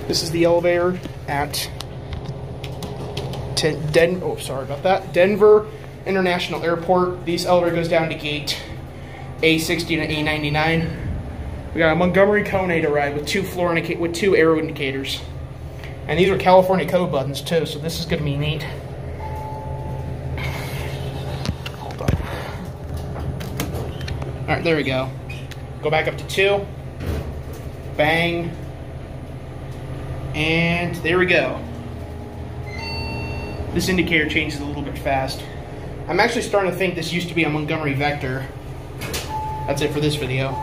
This is the elevator at Denver International Airport. This elevator goes down to gate A60-A99. We got a Montgomery Kone to ride with two arrow indicators. And these are California code buttons too, so this is going to be neat. Hold on. Alright, there we go. Go back up to 2. Bang. And there we go. This indicator changes a little bit fast. I'm actually starting to think this used to be a Montgomery Vector. That's it for this video.